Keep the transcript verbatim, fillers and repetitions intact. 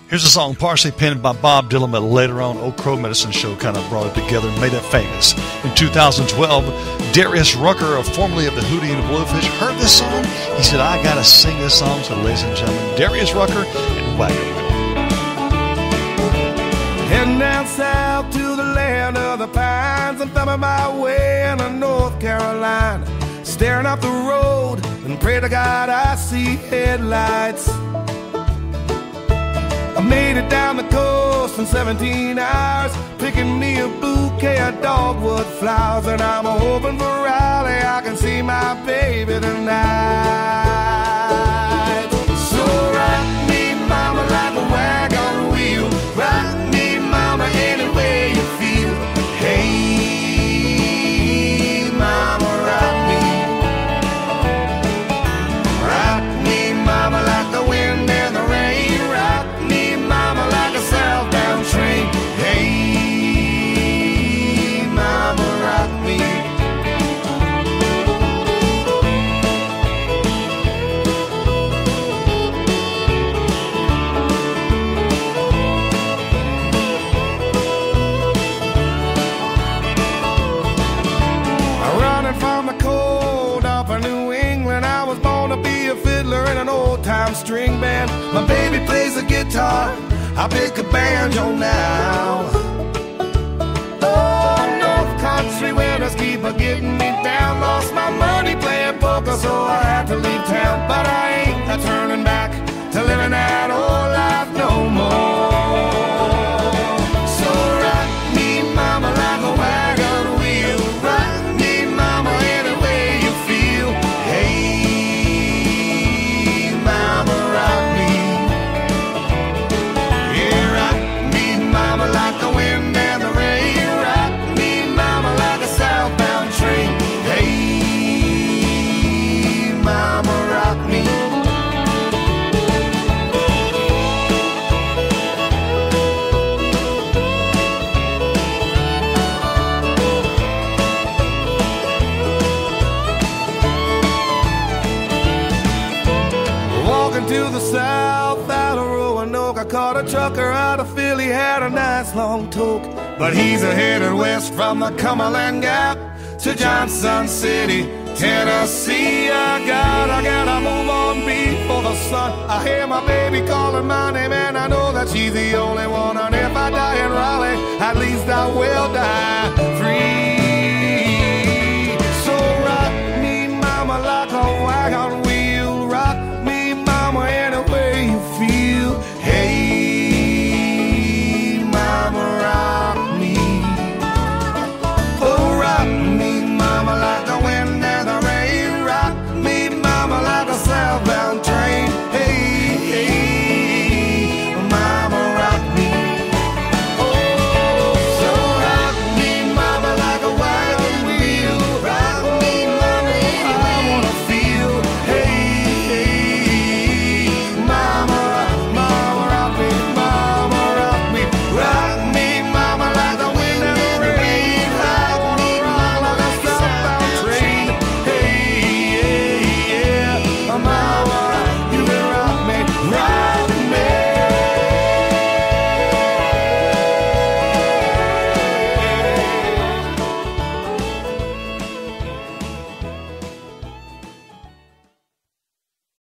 Here's a song partially penned by Bob Dylan, but later on Oak Crow Medicine Show kind of brought it together and made it famous. In two thousand twelve, Darius Rucker, formerly of the Hootie and the Blowfish, heard this song. He said, I gotta sing this song. So ladies and gentlemen, Darius Rucker and Wagon. Heading down south to the land of the pines, I'm thumbing my way into North Carolina, staring up the road and pray to God I see headlights. I made it down the coast in seventeen hours, picking me a bouquet of dogwood flowers, and I'm hoping for Raleigh I can see my baby tonight. So rock me, mama, like a wagon wheel. Rock me, mama, any way you feel. Hey, mama, rock me. Rock me, mama, like the wind and the rain. Rock me, mama, like a southbound train. Hey, mama, rock me. Running from the cold up in New England, I was born to be a fiddler in an old-time string band. My baby plays the guitar, I pick a banjo now. Oh, North Country winters keep a getting me down. Lost my money playing poker, so I had to leave town. But I ain't a turning back to living that old life no more. So rock me, mama, like a wagon wheel. Rock me, mama, any way you feel. Hey, mama, rock me. Yeah, rock me, mama, like the wind and the rain. Rock me, mama, like a southbound train. Hey, mama, rock me. Walking to the south out of Roanoke, I caught a trucker out of Philly, had a nice long toke. But he's a headed west from the Cumberland Gap to Johnson City, Tennessee. I got, I gotta move on before the sun. I hear my baby calling my name, and I know that she's the only one. And if I die in Raleigh, at least I will